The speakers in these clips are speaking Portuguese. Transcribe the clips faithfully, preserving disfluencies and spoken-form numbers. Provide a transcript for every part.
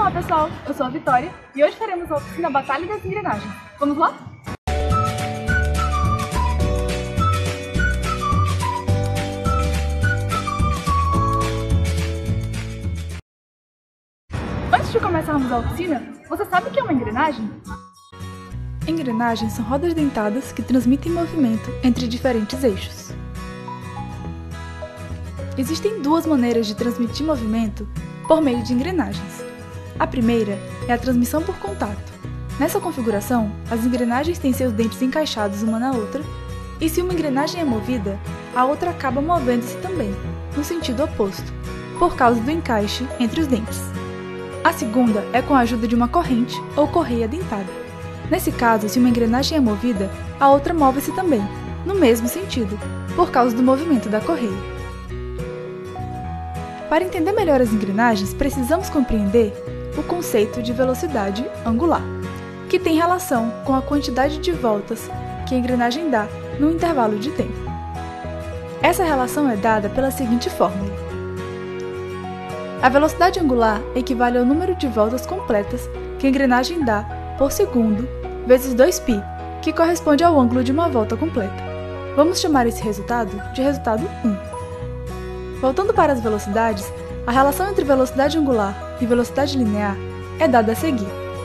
Olá pessoal, eu sou a Vitória e hoje faremos a oficina Batalha das Engrenagens. Vamos lá? Antes de começarmos a oficina, você sabe o que é uma engrenagem? Engrenagens são rodas dentadas que transmitem movimento entre diferentes eixos. Existem duas maneiras de transmitir movimento por meio de engrenagens. A primeira é a transmissão por contato. Nessa configuração, as engrenagens têm seus dentes encaixados uma na outra, e se uma engrenagem é movida, a outra acaba movendo-se também, no sentido oposto, por causa do encaixe entre os dentes. A segunda é com a ajuda de uma corrente ou correia dentada. Nesse caso, se uma engrenagem é movida, a outra move-se também, no mesmo sentido, por causa do movimento da correia. Para entender melhor as engrenagens, precisamos compreender o conceito de velocidade angular, que tem relação com a quantidade de voltas que a engrenagem dá num intervalo de tempo. Essa relação é dada pela seguinte fórmula. A velocidade angular equivale ao número de voltas completas que a engrenagem dá por segundo vezes dois π, que corresponde ao ângulo de uma volta completa. Vamos chamar esse resultado de resultado um. Voltando para as velocidades, a relação entre velocidade angular e velocidade linear é dada a seguir.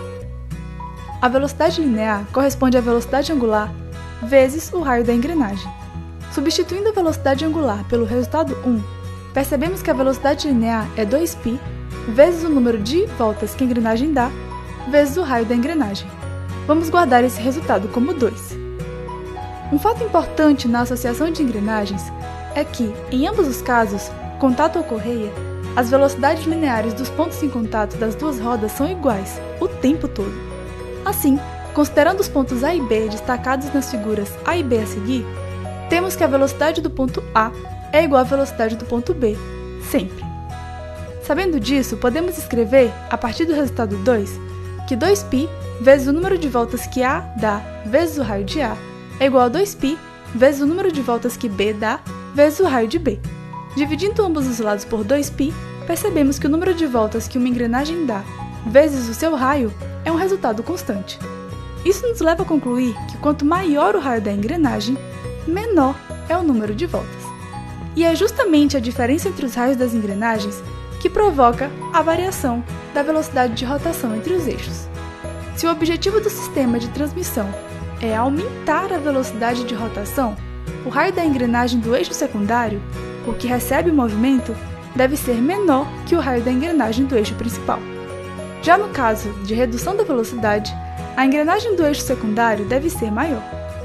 A velocidade linear corresponde à velocidade angular vezes o raio da engrenagem. Substituindo a velocidade angular pelo resultado um, percebemos que a velocidade linear é dois π vezes o número de voltas que a engrenagem dá vezes o raio da engrenagem. Vamos guardar esse resultado como dois. Um fato importante na associação de engrenagens é que, em ambos os casos, contato ou correia, as velocidades lineares dos pontos em contato das duas rodas são iguais, o tempo todo. Assim, considerando os pontos A e B destacados nas figuras A e B a seguir, temos que a velocidade do ponto A é igual à velocidade do ponto B, sempre. Sabendo disso, podemos escrever, a partir do resultado dois, que dois π vezes o número de voltas que A dá vezes o raio de A é igual a dois π vezes o número de voltas que B dá vezes o raio de B. Dividindo ambos os lados por dois π, percebemos que o número de voltas que uma engrenagem dá vezes o seu raio é um resultado constante. Isso nos leva a concluir que quanto maior o raio da engrenagem, menor é o número de voltas. E é justamente a diferença entre os raios das engrenagens que provoca a variação da velocidade de rotação entre os eixos. Se o objetivo do sistema de transmissão é aumentar a velocidade de rotação, o raio da engrenagem do eixo secundário, o que recebe o movimento, deve ser menor que o raio da engrenagem do eixo principal. Já no caso de redução da velocidade, a engrenagem do eixo secundário deve ser maior.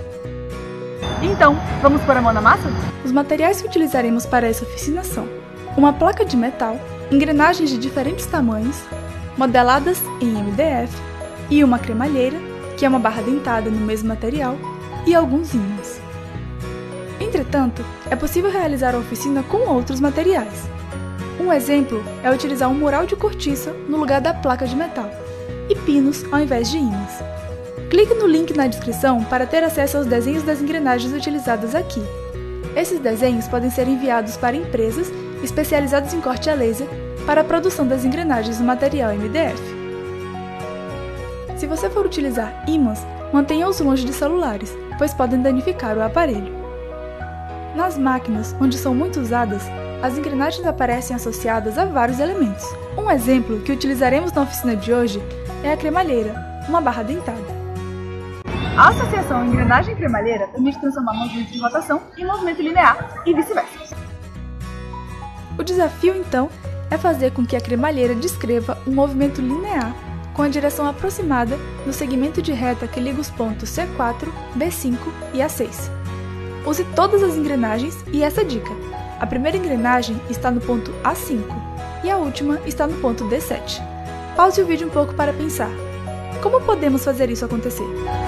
Então, vamos pôr a mão na massa? Os materiais que utilizaremos para essa oficina são uma placa de metal, engrenagens de diferentes tamanhos, modeladas em M D F, e uma cremalheira, que é uma barra dentada no mesmo material, e alguns ímãs. Entretanto, é possível realizar a oficina com outros materiais. Um exemplo é utilizar um mural de cortiça no lugar da placa de metal, e pinos ao invés de ímãs. Clique no link na descrição para ter acesso aos desenhos das engrenagens utilizadas aqui. Esses desenhos podem ser enviados para empresas especializadas em corte a laser para a produção das engrenagens no material M D F. Se você for utilizar ímãs, mantenha-os longe de celulares, pois podem danificar o aparelho. Nas máquinas, onde são muito usadas, as engrenagens aparecem associadas a vários elementos. Um exemplo que utilizaremos na oficina de hoje é a cremalheira, uma barra dentada. A associação engrenagem e cremalheira permite transformar movimento de rotação em movimento linear e vice-versa. O desafio, então, é fazer com que a cremalheira descreva um movimento linear com a direção aproximada no segmento de reta que liga os pontos C quatro, B cinco e A seis. Use todas as engrenagens e essa dica: a primeira engrenagem está no ponto A cinco e a última está no ponto D sete. Pause o vídeo um pouco para pensar. Como podemos fazer isso acontecer?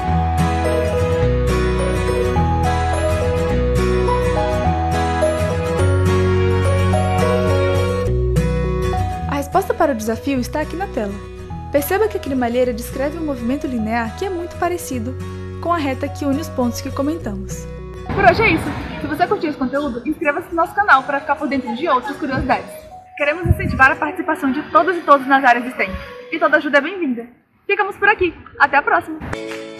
A resposta para o desafio está aqui na tela. Perceba que a cremalheira descreve um movimento linear que é muito parecido com a reta que une os pontos que comentamos. Por hoje é isso. Se você curtiu esse conteúdo, inscreva-se no nosso canal para ficar por dentro de outras curiosidades. Queremos incentivar a participação de todas e todos nas áreas de S T E M. e toda ajuda é bem-vinda. Ficamos por aqui. Até a próxima!